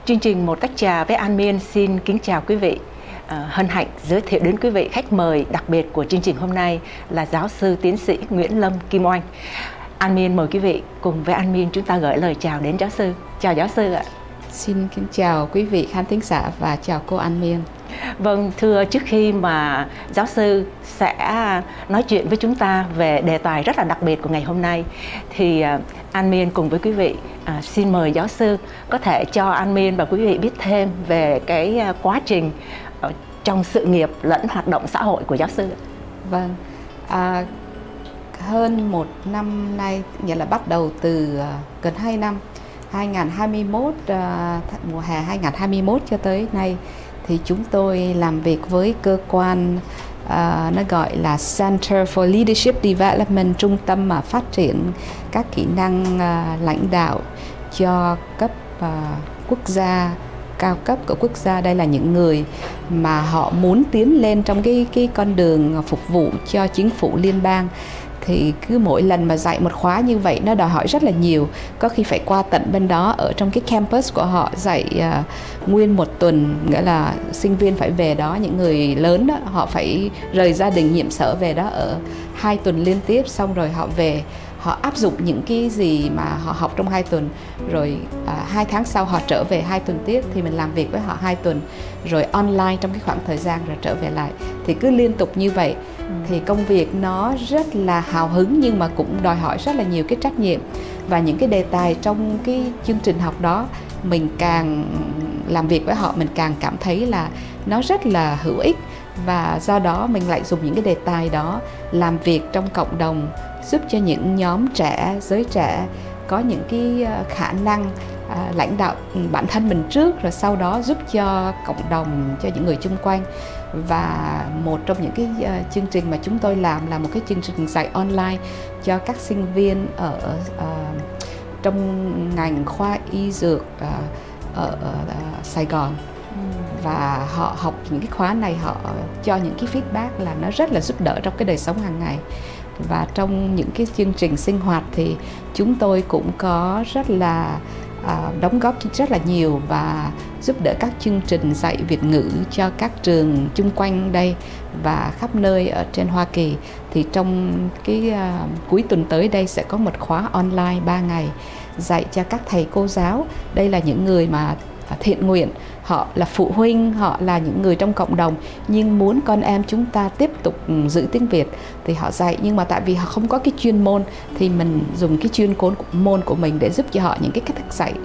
Chương trình Một Tách Trà với An Miên xin kính chào quý vị. Hân hạnh giới thiệu đến quý vị khách mời đặc biệt của chương trình hôm nay là giáo sư tiến sĩ Nguyễn Lâm Kim Oanh. An Miên mời quý vị cùng với An Miên chúng ta gửi lời chào đến giáo sư. Chào giáo sư ạ. Xin kính chào quý vị khán thính giả và chào cô An Miên. Vâng, thưa, trước khi mà giáo sư sẽ nói chuyện với chúng ta về đề tài rất là đặc biệt của ngày hôm nay thì An Miên cùng với quý vị xin mời giáo sư có thể cho An Miên và quý vị biết thêm về cái quá trình trong sự nghiệp lẫn hoạt động xã hội của giáo sư. Vâng, hơn một năm nay, nghĩa là bắt đầu từ gần 2 năm, 2021, mùa hè 2021 cho tới nay, thì chúng tôi làm việc với cơ quan nó gọi là Center for Leadership Development, trung tâm mà phát triển các kỹ năng lãnh đạo cho cấp quốc gia, cao cấp của quốc gia. Đây là những người mà họ muốn tiến lên trong cái con đường phục vụ cho chính phủ liên bang. Thì cứ mỗi lần mà dạy một khóa như vậy nó đòi hỏi rất là nhiều. Có khi phải qua tận bên đó, ở trong cái campus của họ dạy nguyên một tuần, nghĩa là sinh viên phải về đó, những người lớn đó, họ phải rời gia đình nhiệm sở về đó ở 2 tuần liên tiếp. Xong rồi họ về, họ áp dụng những cái gì mà họ học trong 2 tuần. Rồi 2 tháng sau họ trở về 2 tuần tiếp, thì mình làm việc với họ 2 tuần. Rồi online trong cái khoảng thời gian rồi trở về lại. Thì cứ liên tục như vậy. Thì công việc nó rất là hào hứng nhưng mà cũng đòi hỏi rất là nhiều cái trách nhiệm. Và những cái đề tài trong cái chương trình học đó, mình càng làm việc với họ, mình càng cảm thấy là nó rất là hữu ích. Và do đó mình lại dùng những cái đề tài đó làm việc trong cộng đồng, giúp cho những nhóm trẻ, giới trẻ có những cái khả năng lãnh đạo bản thân mình trước, rồi sau đó giúp cho cộng đồng, cho những người chung quanh. Và một trong những cái chương trình mà chúng tôi làm là một cái chương trình dạy online cho các sinh viên ở trong ngành khoa y dược ở Sài Gòn. Và họ học những cái khóa này, họ cho những cái feedback là nó rất là giúp đỡ trong cái đời sống hàng ngày. Và trong những cái chương trình sinh hoạt thì chúng tôi cũng có rất là đóng góp rất là nhiều và giúp đỡ các chương trình dạy Việt ngữ cho các trường chung quanh đây và khắp nơi ở trên Hoa Kỳ. Thì trong cái cuối tuần tới đây sẽ có một khóa online 3 ngày dạy cho các thầy cô giáo. Đây là những người mà thiện nguyện, họ là phụ huynh, họ là những người trong cộng đồng nhưng muốn con em chúng ta tiếp tục giữ tiếng Việt thì họ dạy. Nhưng mà tại vì họ không có cái chuyên môn thì mình dùng cái chuyên môn của mình để giúp cho họ những cái cách thức dạy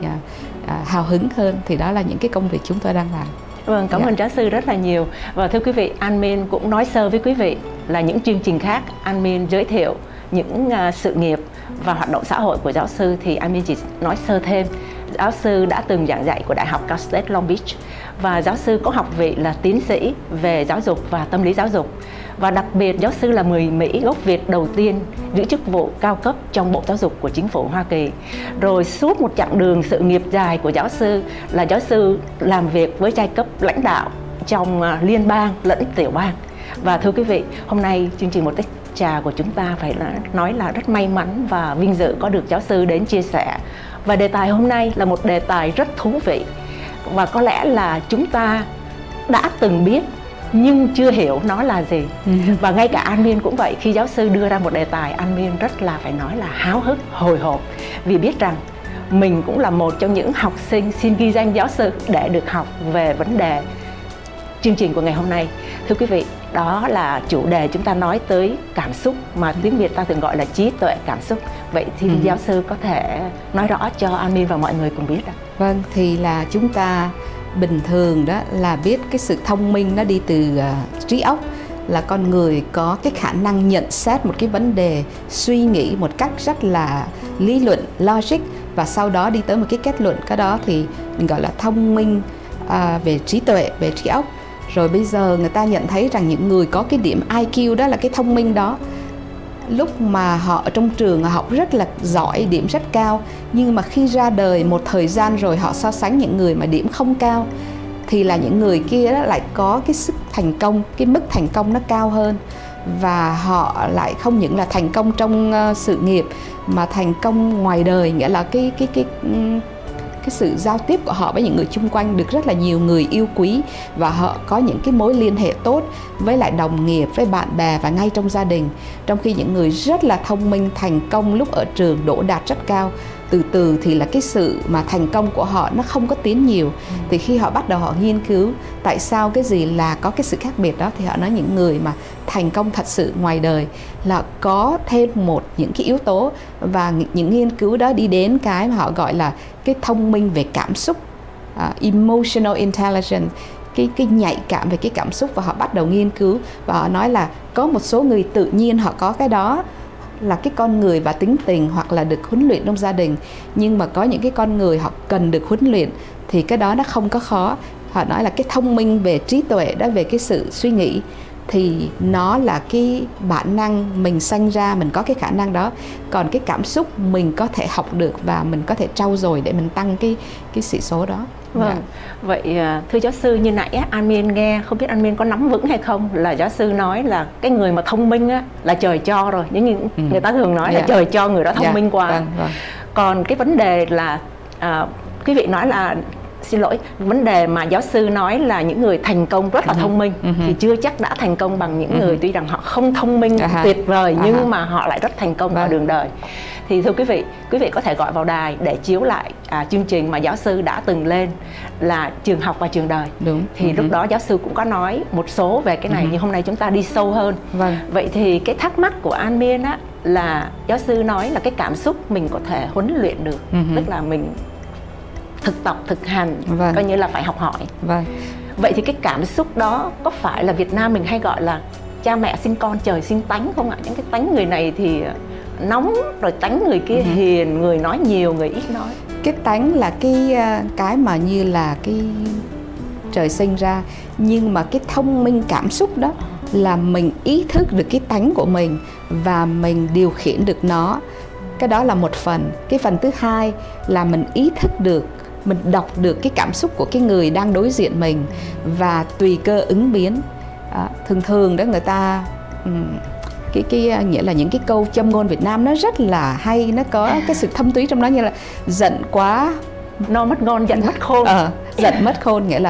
hào hứng hơn. Thì đó là những cái công việc chúng tôi đang làm. Vâng, cảm ơn giáo sư rất là nhiều. Và thưa quý vị, An Miên cũng nói sơ với quý vị là những chương trình khác An Miên giới thiệu những sự nghiệp và hoạt động xã hội của giáo sư thì An Miên chỉ nói sơ thêm. Giáo sư đã từng giảng dạy của Đại học Cal State Long Beach và giáo sư có học vị là tiến sĩ về giáo dục và tâm lý giáo dục. Và đặc biệt giáo sư là người Mỹ gốc Việt đầu tiên giữ chức vụ cao cấp trong Bộ Giáo dục của chính phủ Hoa Kỳ. Rồi suốt một chặng đường sự nghiệp dài của giáo sư là giáo sư làm việc với giai cấp lãnh đạo trong liên bang lẫn tiểu bang. Và thưa quý vị, hôm nay chương trình Một Tách Trà của chúng ta phải nói là rất may mắn và vinh dự có được giáo sư đến chia sẻ. Và đề tài hôm nay là một đề tài rất thú vị và có lẽ là chúng ta đã từng biết nhưng chưa hiểu nó là gì. Và ngay cả An Miên cũng vậy, khi giáo sư đưa ra một đề tài, An Miên rất là phải nói là háo hức, hồi hộp vì biết rằng mình cũng là một trong những học sinh xin ghi danh giáo sư để được học về vấn đề chương trình của ngày hôm nay. Thưa quý vị, đó là chủ đề chúng ta nói tới cảm xúc mà tiếng Việt ta thường gọi là trí tuệ cảm xúc. Vậy thì giáo sư có thể nói rõ cho An Miên và mọi người cùng biết ạ? Vâng, thì là chúng ta bình thường đó là biết cái sự thông minh nó đi từ trí óc, là con người có cái khả năng nhận xét một cái vấn đề, suy nghĩ một cách rất là lý luận, logic và sau đó đi tới một cái kết luận. Cái đó thì mình gọi là thông minh về trí tuệ, về trí óc. Rồi bây giờ người ta nhận thấy rằng những người có cái điểm IQ, đó là cái thông minh đó, lúc mà họ ở trong trường họ học rất là giỏi, điểm rất cao, nhưng mà khi ra đời một thời gian rồi họ so sánh những người mà điểm không cao thì là những người kia lại có cái sức thành công, cái mức thành công nó cao hơn. Và họ lại không những là thành công trong sự nghiệp mà thành công ngoài đời, nghĩa là cái sự giao tiếp của họ với những người chung quanh, được rất là nhiều người yêu quý, và họ có những cái mối liên hệ tốt với lại đồng nghiệp, với bạn bè và ngay trong gia đình. Trong khi những người rất là thông minh, thành công lúc ở trường, đỗ đạt rất cao, từ từ thì là cái sự mà thành công của họ nó không có tiến nhiều. Thì khi họ bắt đầu họ nghiên cứu tại sao cái gì là có cái sự khác biệt đó, thì họ nói những người mà thành công thật sự ngoài đời là có thêm những cái yếu tố, và những nghiên cứu đó đi đến cái mà họ gọi là cái thông minh về cảm xúc, emotional intelligence, cái nhạy cảm về cái cảm xúc. Và họ bắt đầu nghiên cứu và họ nói là có một số người tự nhiên họ có cái đó, là cái con người và tính tình, hoặc là được huấn luyện trong gia đình. Nhưng mà có những cái con người họ cần được huấn luyện thì cái đó nó không có khó. Họ nói là cái thông minh về trí tuệ đó, về cái sự suy nghĩ, thì nó là cái bản năng mình sanh ra, mình có cái khả năng đó. Còn cái cảm xúc mình có thể học được và mình có thể trau dồi để mình tăng cái sĩ số đó. Vâng. Vậy thưa giáo sư, như nãy An Miên nghe, không biết An Miên có nắm vững hay không, là giáo sư nói là cái người mà thông minh á, là trời cho rồi. Nhưng người ta thường nói là trời cho người đó thông minh quá. Vâng. Còn cái vấn đề là quý vị nói là, xin lỗi, vấn đề mà giáo sư nói là những người thành công rất là thông minh thì chưa chắc đã thành công bằng những người tuy rằng họ không thông minh tuyệt vời nhưng mà họ lại rất thành công vào đường đời. Thì thưa quý vị có thể gọi vào đài để chiếu lại chương trình mà giáo sư đã từng lên là trường học và trường đời. Đúng. Thì lúc đó giáo sư cũng có nói một số về cái này, nhưng hôm nay chúng ta đi sâu hơn. Vâng. Vậy thì cái thắc mắc của An Miên á, là giáo sư nói là cái cảm xúc mình có thể huấn luyện được, tức là mình thực tập, thực hành, coi như là phải học hỏi. Vâng. Vậy thì cái cảm xúc đó có phải là Việt Nam mình hay gọi là cha mẹ sinh con trời sinh tánh không ạ? Những cái tánh người này thì nóng, rồi tánh người kia hiền, người nói nhiều, người ít nói. Cái tánh là cái mà như là cái trời sinh ra, nhưng mà cái thông minh cảm xúc đó là mình ý thức được cái tánh của mình và mình điều khiển được nó. Cái đó là một phần. Cái phần thứ hai là mình ý thức được, mình đọc được cái cảm xúc của cái người đang đối diện mình và tùy cơ ứng biến. Thường đó người ta nghĩa là những cái câu châm ngôn Việt Nam nó rất là hay, nó có cái sự thâm túy trong đó, như là giận quá no mất ngôn, giận mất khôn. Giận mất khôn nghĩa là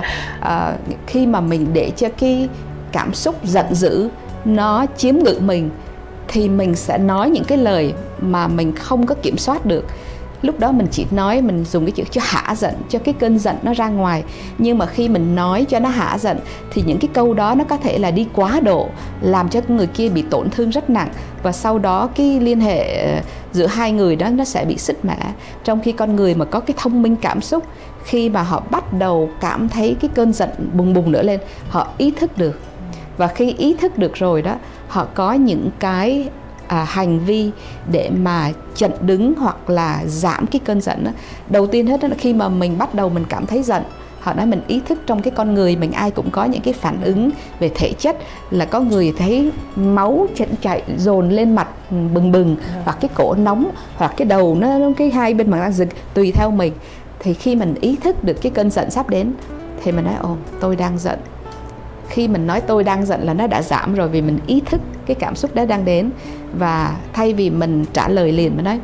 khi mà mình để cho cái cảm xúc giận dữ nó chiếm ngự mình thì mình sẽ nói những cái lời mà mình không có kiểm soát được. Lúc đó mình chỉ nói, mình dùng cái chữ cho hả giận, cho cái cơn giận nó ra ngoài. Nhưng mà khi mình nói cho nó hả giận thì những cái câu đó nó có thể là đi quá độ, làm cho người kia bị tổn thương rất nặng. Và sau đó cái liên hệ giữa hai người đó nó sẽ bị sứt mẻ. Trong khi con người mà có cái thông minh cảm xúc, khi mà họ bắt đầu cảm thấy cái cơn giận bùng bùng nữa lên, họ ý thức được. Và khi ý thức được rồi đó, họ có những cái hành vi để mà chặn đứng hoặc là giảm cái cơn giận đó. Đầu tiên hết đó là khi mà mình bắt đầu mình cảm thấy giận, họ nói mình ý thức trong cái con người mình ai cũng có những cái phản ứng về thể chất, là có người thấy máu chạy dồn lên mặt bừng bừng, hoặc cái cổ nóng, hoặc cái đầu nó cái hai bên mặt đang rực, tùy theo mình. Thì khi mình ý thức được cái cơn giận sắp đến thì mình nói ồ, tôi đang giận. Khi mình nói tôi đang giận là nó đã giảm rồi, vì mình ý thức cái cảm xúc đó đang đến. Và thay vì mình trả lời liền, mình nói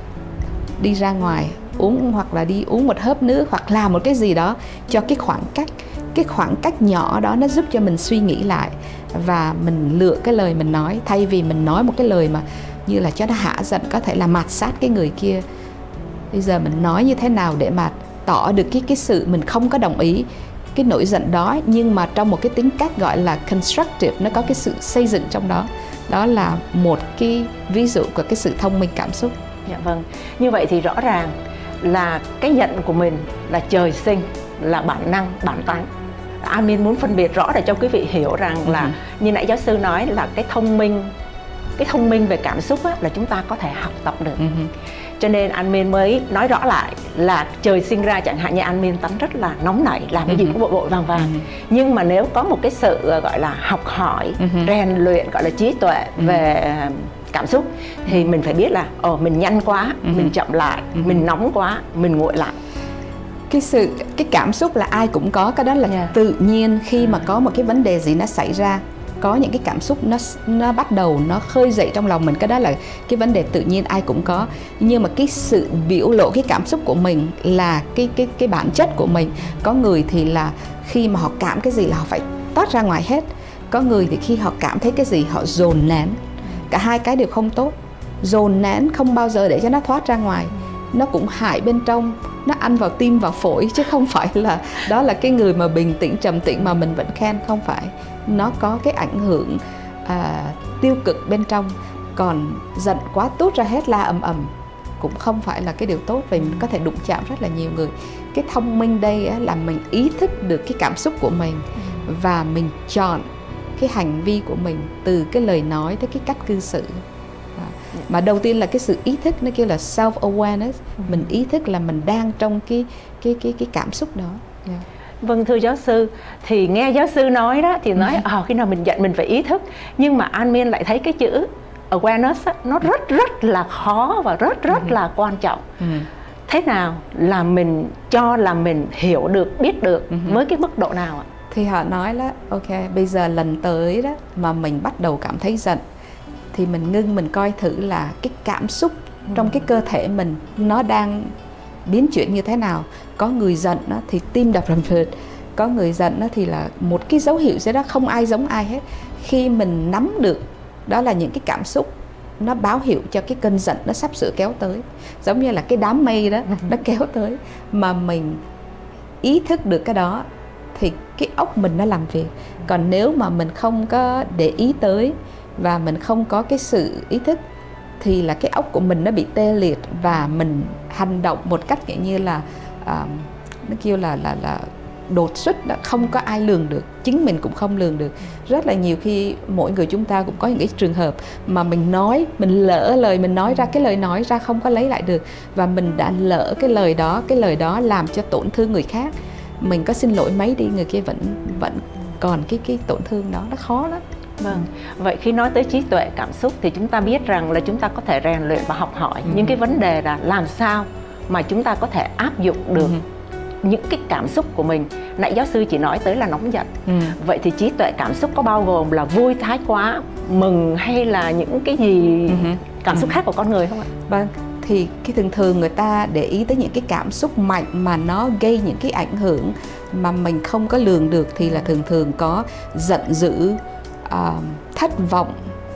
đi ra ngoài uống, hoặc là đi uống một hớp nước, hoặc làm một cái gì đó cho cái khoảng cách nhỏ đó, nó giúp cho mình suy nghĩ lại và mình lựa cái lời mình nói. Thay vì mình nói một cái lời mà như là cho nó hạ giận, có thể là mạt sát cái người kia, bây giờ mình nói như thế nào để mà tỏ được cái sự mình không có đồng ý cái nỗi giận đó, nhưng mà trong một cái tính cách gọi là constructive, nó có cái sự xây dựng trong đó. Đó là một cái ví dụ của cái sự thông minh cảm xúc. Dạ vâng. Như vậy thì rõ ràng là cái giận của mình là trời sinh, là bản năng, bản tánh. An Miên muốn phân biệt rõ để cho quý vị hiểu rằng là như nãy giáo sư nói là cái thông minh về cảm xúc á, là chúng ta có thể học tập được. Cho nên An Miên mới nói rõ lại là trời sinh ra, chẳng hạn như An Miên tánh rất là nóng nảy, làm cái gì cũng vội vàng. Nhưng mà nếu có một cái sự gọi là học hỏi, rèn luyện, gọi là trí tuệ về cảm xúc, thì mình phải biết là mình nhanh quá, mình chậm lại, mình nóng quá, mình nguội lại. Cái cảm xúc là ai cũng có, cái đó là tự nhiên. Khi mà có một cái vấn đề gì nó xảy ra có những cái cảm xúc nó bắt đầu nó khơi dậy trong lòng mình, cái đó là cái vấn đề tự nhiên ai cũng có. Nhưng mà cái sự biểu lộ cái cảm xúc của mình là cái bản chất của mình. Có người thì là khi mà họ cảm cái gì là họ phải toát ra ngoài hết. Có người thì khi họ cảm thấy cái gì họ dồn nén. Cả hai cái đều không tốt. Dồn nén không bao giờ để cho nó thoát ra ngoài, nó cũng hại bên trong, nó ăn vào tim vào phổi, chứ không phải là đó là cái người mà bình tĩnh trầm tĩnh mà mình vẫn khen, không phải. Nó có cái ảnh hưởng tiêu cực bên trong. Còn giận quá tút ra hết la ầm ầm cũng không phải là cái điều tốt, vì mình có thể đụng chạm rất là nhiều người. Cái thông minh đây là mình ý thức được cái cảm xúc của mình và mình chọn cái hành vi của mình từ cái lời nói tới cái cách cư xử. Mà đầu tiên là cái sự ý thức, nó kêu là self-awareness. Mình ý thức là mình đang trong cái cảm xúc đó. Vâng, thưa giáo sư, thì nghe giáo sư nói đó thì nói khi nào mình giận mình phải ý thức. Nhưng mà An Min lại thấy cái chữ awareness nó rất là khó và rất là quan trọng. Thế nào là mình cho là mình hiểu được, biết được với cái mức độ nào ạ? Thì họ nói là ok, bây giờ lần tới đó mà mình bắt đầu cảm thấy giận thì mình ngưng, mình coi thử là cái cảm xúc trong cái cơ thể mình nó đang biến chuyển như thế nào. Có người giận đó, thì tim đập rầm rợt. Có người giận đó, thì là một cái dấu hiệu gì đó không ai giống ai hết. Khi mình nắm được đó là những cái cảm xúc, nó báo hiệu cho cái cơn giận nó sắp sửa kéo tới. Giống như là cái đám mây đó, nó kéo tới. Mà mình ý thức được cái đó thì cái óc mình nó làm việc. Còn nếu mà mình không có để ý tới và mình không có cái sự ý thức thì là cái óc của mình nó bị tê liệt và mình hành động một cách kiểu như là nó kêu là đột xuất đó, không có ai lường được, chính mình cũng không lường được. Rất là nhiều khi mỗi người chúng ta cũng có những cái trường hợp mà mình nói, mình lỡ lời, mình nói ra cái lời nói ra không có lấy lại được, và mình đã lỡ cái lời đó làm cho tổn thương người khác. Mình có xin lỗi mấy đi, người kia vẫn còn cái tổn thương đó, nó khó lắm. Vâng, vậy khi nói tới trí tuệ cảm xúc thì chúng ta biết rằng là chúng ta có thể rèn luyện và học hỏi. Nhưng cái vấn đề là làm sao mà chúng ta có thể áp dụng được những cái cảm xúc của mình. Nãy giáo sư chỉ nói tới là nóng giận. Vậy thì trí tuệ cảm xúc có bao gồm là vui, thái quá, mừng hay là những cái gì cảm xúc khác của con người không ạ? Vâng, thì cái thường người ta để ý tới những cái cảm xúc mạnh mà nó gây những cái ảnh hưởng mà mình không có lường được, thì là thường có giận dữ, thất vọng,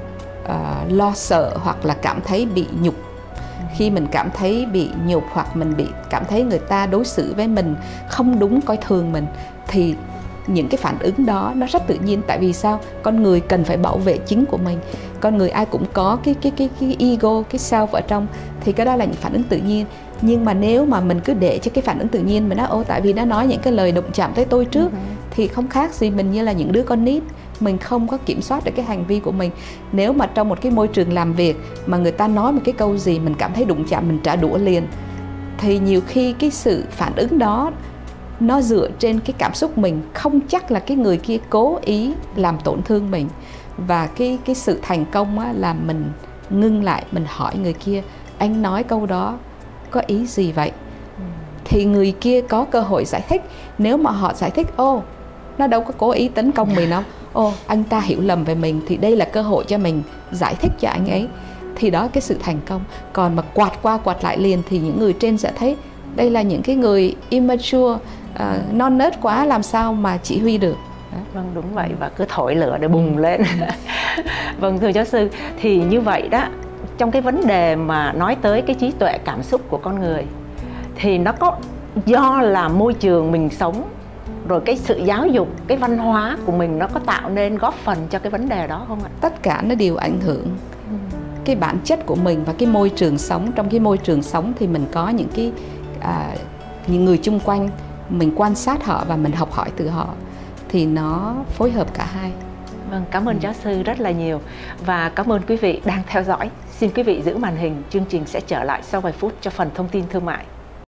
lo sợ, hoặc là cảm thấy bị nhục. Khi mình cảm thấy bị nhục hoặc mình cảm thấy người ta đối xử với mình không đúng, coi thường mình, thì những cái phản ứng đó nó rất tự nhiên. Tại vì sao? Con người cần phải bảo vệ chính của mình. Con người ai cũng có cái ego, cái self ở trong, thì cái đó là những phản ứng tự nhiên. Nhưng mà nếu mà mình cứ để cho cái phản ứng tự nhiên mình nói tại vì nó nói những cái lời đụng chạm tới tôi trước, thì không khác gì mình như là những đứa con nít. Mình không có kiểm soát được cái hành vi của mình. Nếu mà trong một cái môi trường làm việc mà người ta nói một cái câu gì mình cảm thấy đụng chạm, mình trả đũa liền, thì nhiều khi cái sự phản ứng đó nó dựa trên cái cảm xúc mình, không chắc là cái người kia cố ý làm tổn thương mình. Và cái sự thành công á, là mình ngưng lại, mình hỏi người kia, anh nói câu đó có ý gì vậy? Thì người kia có cơ hội giải thích. Nếu mà họ giải thích nó đâu có cố ý tấn công mình đâu, anh ta hiểu lầm về mình, thì đây là cơ hội cho mình giải thích cho anh ấy. Thì đó cái sự thành công. Còn mà quạt qua quạt lại liền thì những người trên sẽ thấy đây là những cái người immature, non nớt quá, làm sao mà chỉ huy được. Vâng, đúng vậy, và cứ thổi lửa để bùng lên. Vâng, thưa giáo sư, thì như vậy đó, trong cái vấn đề mà nói tới cái trí tuệ cảm xúc của con người, thì nó có do là môi trường mình sống, rồi cái sự giáo dục, cái văn hóa của mình nó có tạo nên góp phần cho cái vấn đề đó không ạ? Tất cả nó đều ảnh hưởng cái bản chất của mình và cái môi trường sống. Trong cái môi trường sống thì mình có những cái những người chung quanh, mình quan sát họ và mình học hỏi từ họ, thì nó phối hợp cả hai. Vâng, cảm ơn giáo sư rất là nhiều, và cảm ơn quý vị đang theo dõi. Xin quý vị giữ màn hình, chương trình sẽ trở lại sau vài phút cho phần thông tin thương mại.